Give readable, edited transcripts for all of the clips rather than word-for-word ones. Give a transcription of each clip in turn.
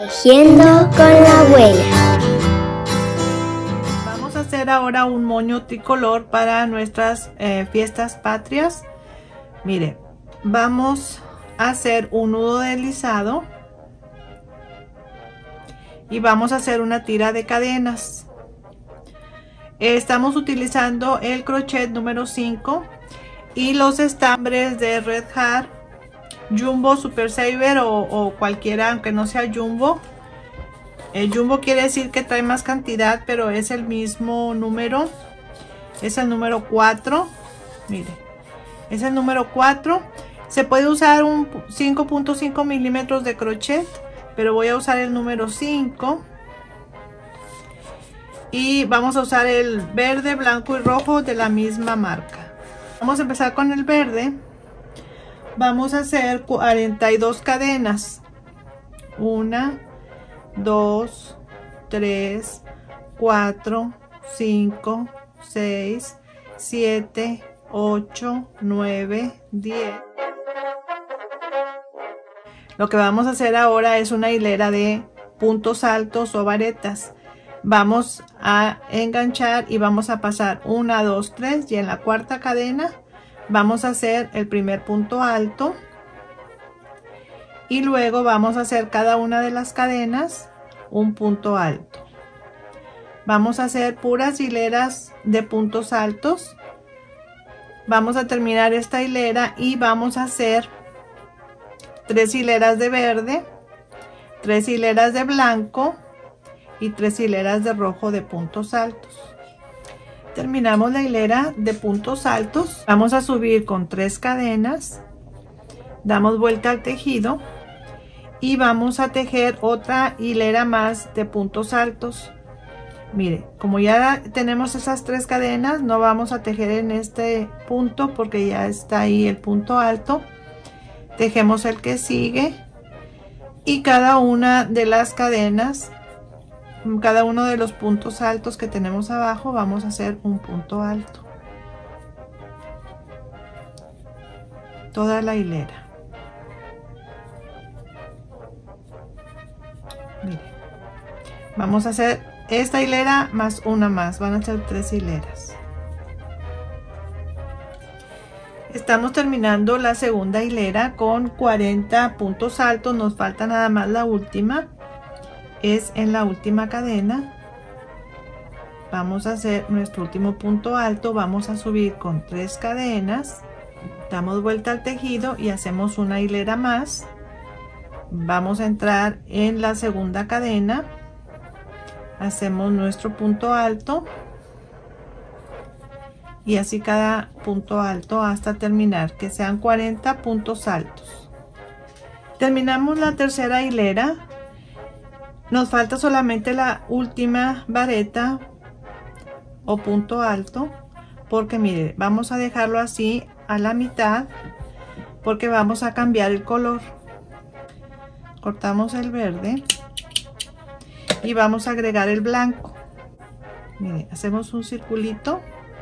Tejiendo con la abuela. Vamos a hacer ahora un moño tricolor para nuestras fiestas patrias. Mire, vamos a hacer un nudo deslizado y vamos a hacer una tira de cadenas. Estamos utilizando el crochet número 5 y los estambres de Red Heart, Jumbo, Super Saver o cualquiera, aunque no sea Jumbo. El Jumbo quiere decir que trae más cantidad, pero es el mismo número. Es el número 4. Mire, es el número 4. Se puede usar un 5.5 milímetros de crochet, pero voy a usar el número 5. Y vamos a usar el verde, blanco y rojo de la misma marca. Vamos a empezar con el verde. Vamos a hacer 42 cadenas. 1, 2, 3, 4, 5, 6, 7, 8, 9, 10. Lo que vamos a hacer ahora es una hilera de puntos altos o varetas. Vamos a enganchar y vamos a pasar 1, 2, 3 y en la cuarta cadena vamos a hacer el primer punto alto y luego vamos a hacer cada una de las cadenas un punto alto. Vamos a hacer puras hileras de puntos altos. Vamos a terminar esta hilera y vamos a hacer 3 hileras de verde, 3 hileras de blanco y 3 hileras de rojo de puntos altos. Terminamos la hilera de puntos altos. Vamos a subir con 3 cadenas, damos vuelta al tejido y vamos a tejer otra hilera más de puntos altos. Mire, como ya tenemos esas 3 cadenas, no vamos a tejer en este punto porque ya está ahí el punto alto. Tejemos el que sigue y cada una de las cadenas, cada uno de los puntos altos que tenemos abajo, vamos a hacer un punto alto. Toda la hilera. Mire, vamos a hacer esta hilera más una más, van a ser 3 hileras. Estamos terminando la segunda hilera con 40 puntos altos, nos falta nada más la última. Es en la última cadena. Vamos a hacer nuestro último punto alto, vamos a subir con 3 cadenas, damos vuelta al tejido y hacemos una hilera más. Vamos a entrar en la segunda cadena, hacemos nuestro punto alto y así cada punto alto hasta terminar, que sean 40 puntos altos. Terminamos la tercera hilera. Nos falta solamente la última vareta o punto alto, porque mire, vamos a dejarlo así a la mitad porque vamos a cambiar el color. Cortamos el verde y vamos a agregar el blanco. Mire, hacemos un circulito,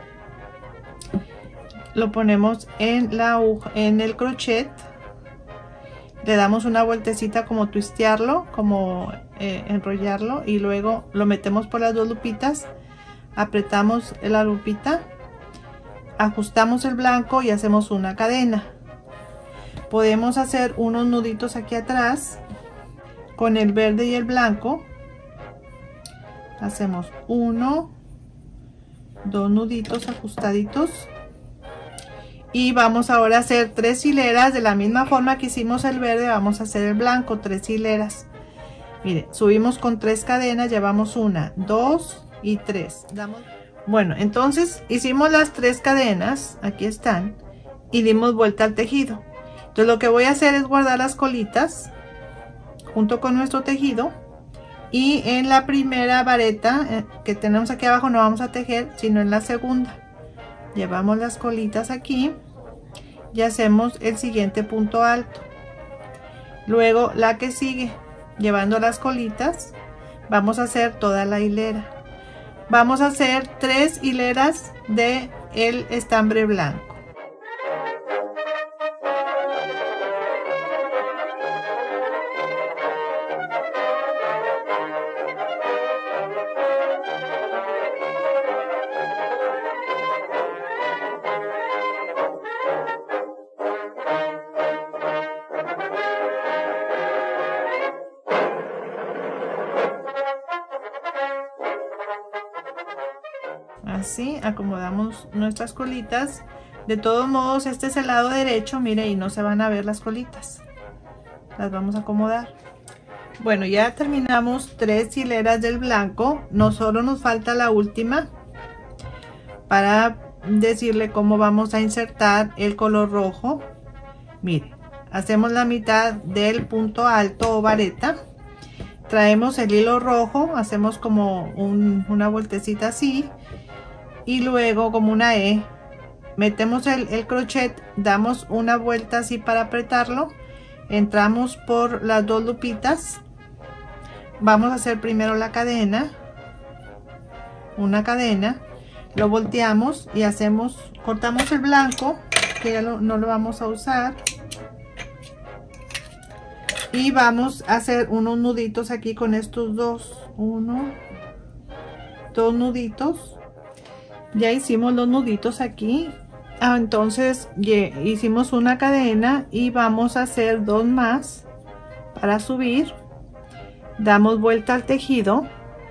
lo ponemos en la aguja, en el crochet, le damos una vueltecita como twistearlo, como enrollarlo y luego lo metemos por las 2 lupitas, apretamos la lupita, ajustamos el blanco y hacemos una cadena. Podemos hacer unos nuditos aquí atrás con el verde y el blanco. Hacemos 1, 2 nuditos ajustaditos y vamos ahora a hacer 3 hileras de la misma forma que hicimos el verde. Vamos a hacer el blanco, 3 hileras. Mire, subimos con 3 cadenas, llevamos 1, 2 y 3. Bueno, entonces hicimos las 3 cadenas, aquí están, y dimos vuelta al tejido. Entonces lo que voy a hacer es guardar las colitas junto con nuestro tejido y en la primera vareta que tenemos aquí abajo no vamos a tejer, sino en la segunda. Llevamos las colitas aquí y hacemos el siguiente punto alto. Luego la que sigue, llevando las colitas, vamos a hacer toda la hilera. Vamos a hacer 3 hileras de el estambre blanco. así acomodamos nuestras colitas. De todos modos, este es el lado derecho, mire, y no se van a ver las colitas. Las vamos a acomodar. Bueno, ya terminamos 3 hileras del blanco. No solo nos falta la última para decirle cómo vamos a insertar el color rojo. Mire, hacemos la mitad del punto alto o vareta, traemos el hilo rojo, hacemos como una vueltecita así y luego como una E, metemos el crochet, damos una vuelta así para apretarlo, entramos por las 2 lupitas, vamos a hacer primero la cadena, una cadena, lo volteamos y hacemos, cortamos el blanco que ya no lo vamos a usar y vamos a hacer unos nuditos aquí con estos dos, 2 nuditos. Ya hicimos los nuditos aquí. Entonces hicimos una cadena y vamos a hacer 2 más para subir. Damos vuelta al tejido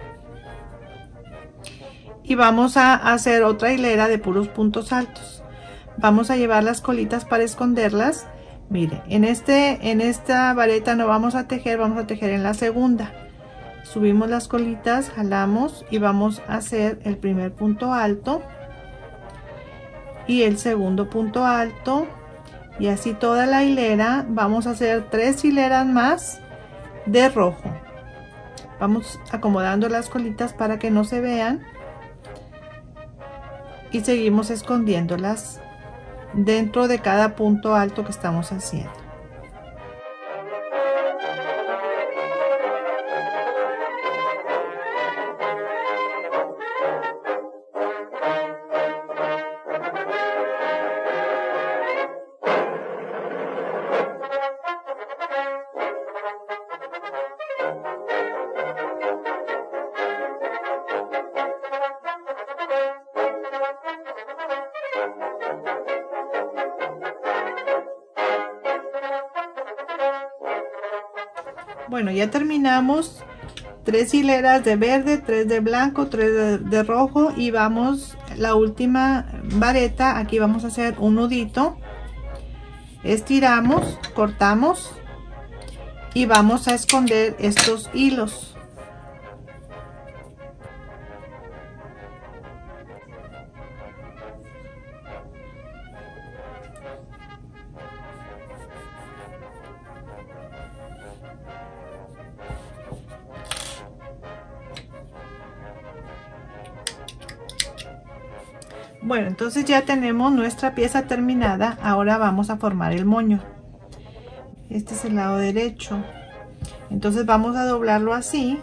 y vamos a hacer otra hilera de puros puntos altos. Vamos a llevar las colitas para esconderlas. Mire, en esta vareta no vamos a tejer, vamos a tejer en la segunda. Subimos las colitas, jalamos y vamos a hacer el primer punto alto y el segundo punto alto, y así toda la hilera. Vamos a hacer 3 hileras más de rojo. Vamos acomodando las colitas para que no se vean y seguimos escondiéndolas dentro de cada punto alto que estamos haciendo. Bueno, ya terminamos 3 hileras de verde, 3 de blanco, 3 de rojo y vamos la última vareta. Aquí vamos a hacer un nudito, estiramos, cortamos y vamos a esconder estos hilos. Bueno, entonces ya tenemos nuestra pieza terminada. Ahora vamos a formar el moño. Este es el lado derecho. Entonces vamos a doblarlo así,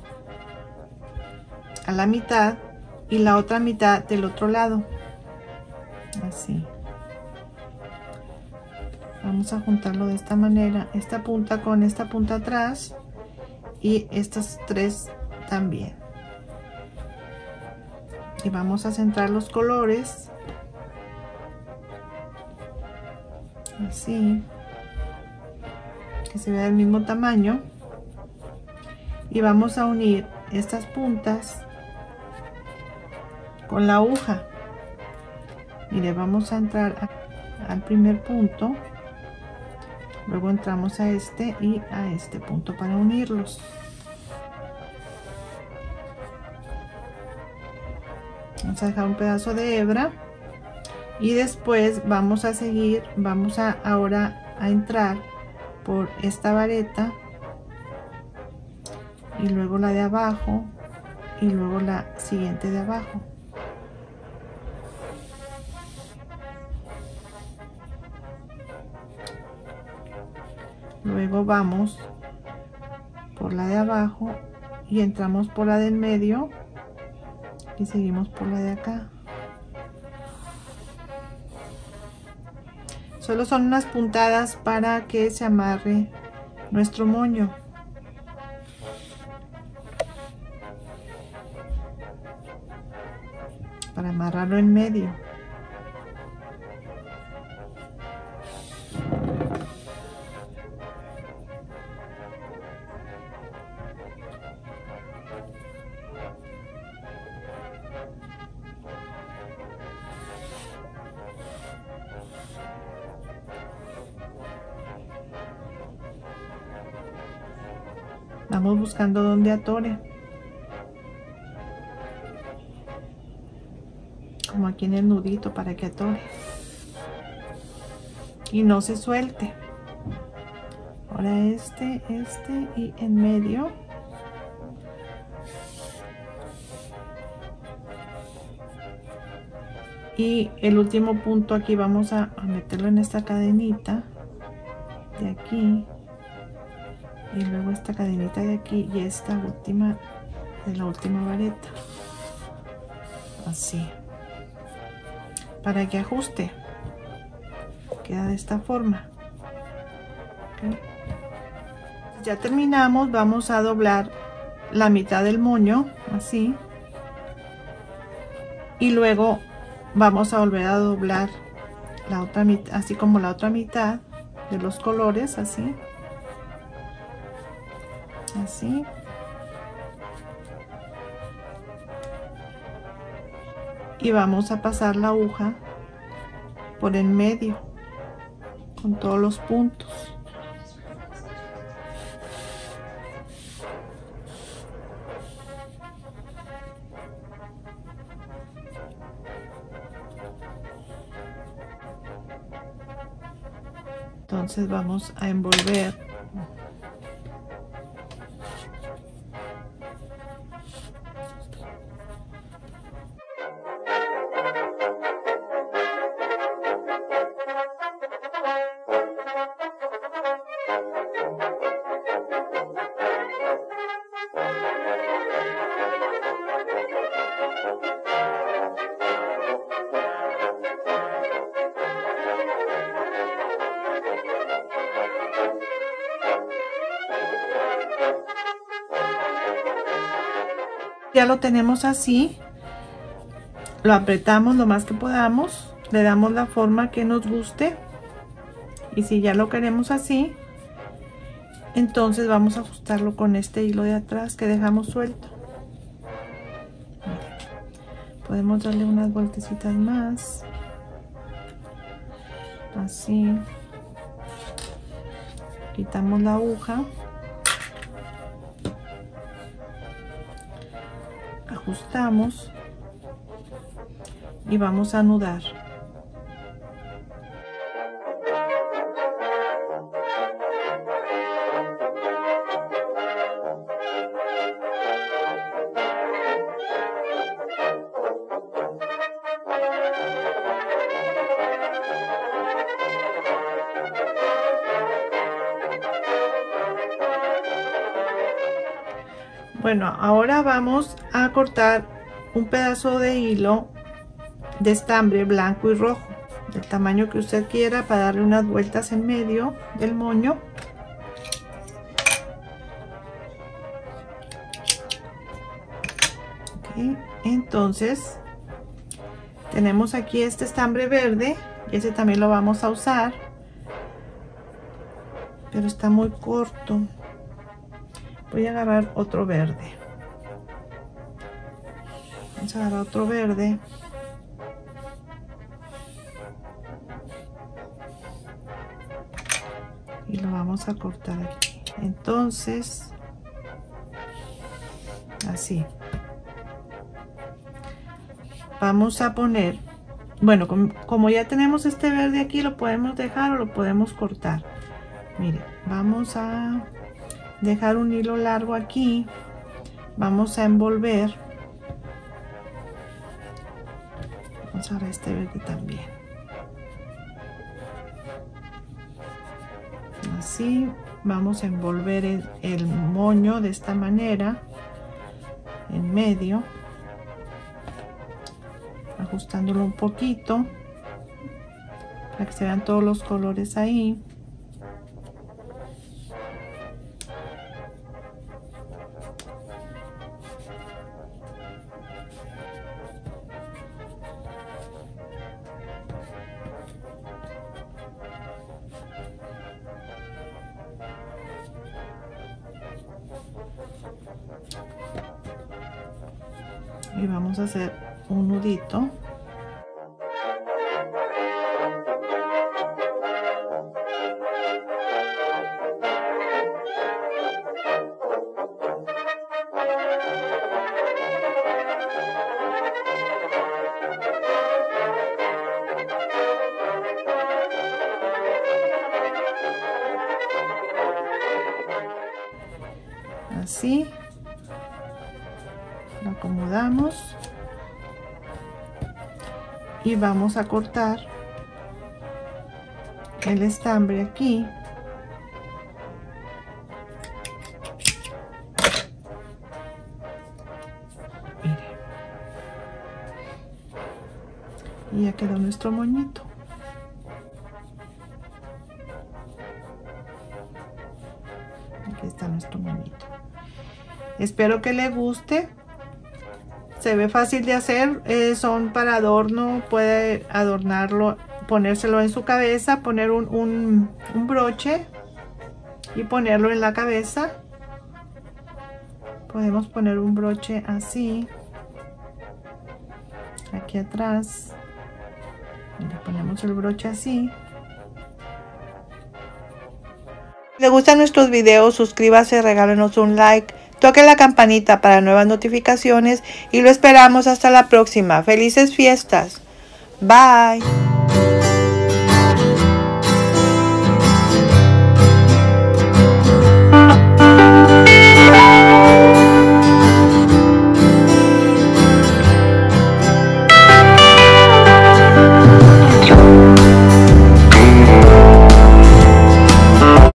a la mitad, y la otra mitad del otro lado. Así. Vamos a juntarlo de esta manera. Esta punta con esta punta atrás y estas 3 también. Y vamos a centrar los colores así, que se vea del mismo tamaño, y vamos a unir estas puntas con la aguja. Mire, vamos a entrar al primer punto, luego entramos a este y a este punto para unirlos. Vamos a dejar un pedazo de hebra y después vamos a seguir, vamos a ahora a entrar por esta vareta y luego la de abajo y luego la siguiente de abajo. Luego vamos por la de abajo y entramos por la del medio y seguimos por la de acá. Solo son unas puntadas para que se amarre nuestro moño. Para amarrarlo en medio. Estamos buscando dónde atore. Como aquí en el nudito para que atore. Y no se suelte. Ahora este y en medio. Y el último punto aquí vamos a meterlo en esta cadenita de aquí. Y luego esta cadenita de aquí y esta última de la última vareta. Así. Para que ajuste. Queda de esta forma. ¿Okay? Ya terminamos, vamos a doblar la mitad del moño, así. Y luego vamos a volver a doblar la otra mitad, así como la otra mitad de los colores, así. Así. Y vamos a pasar la aguja por en medio con todos los puntos. Entonces vamos a envolver ya lo tenemos así, lo apretamos lo más que podamos, le damos la forma que nos guste y si ya lo queremos así, entonces vamos a ajustarlo con este hilo de atrás que dejamos suelto. Podemos darle unas vueltecitas más, así, quitamos la aguja, ajustamos y vamos a anudar. Bueno, ahora vamos a cortar un pedazo de hilo de estambre blanco y rojo, del tamaño que usted quiera, para darle unas vueltas en medio del moño. Okay. Entonces tenemos aquí este estambre verde y ese también lo vamos a usar, pero está muy corto. Voy a agarrar otro verde. Vamos a agarrar otro verde. Y lo vamos a cortar aquí. Entonces, así. Vamos a poner, bueno, como ya tenemos este verde aquí, lo podemos dejar o lo podemos cortar. Mire, vamos a dejar un hilo largo aquí, vamos a envolver, vamos a ver este verde también, así. Vamos a envolver el moño de esta manera en medio, ajustándolo un poquito para que se vean todos los colores ahí. Y vamos a hacer un nudito. así, lo acomodamos y vamos a cortar el estambre aquí. Miren. Y ya quedó nuestro moñito. Aquí está nuestro moñito. Espero que le guste. Se ve fácil de hacer, son para adorno, puede adornarlo, ponérselo en su cabeza, poner un broche y ponerlo en la cabeza. Podemos poner un broche así, aquí atrás, y le ponemos el broche así. Si le gustan nuestros videos, suscríbase, regálenos un like. Toque la campanita para nuevas notificaciones y lo esperamos hasta la próxima. ¡Felices fiestas! Bye.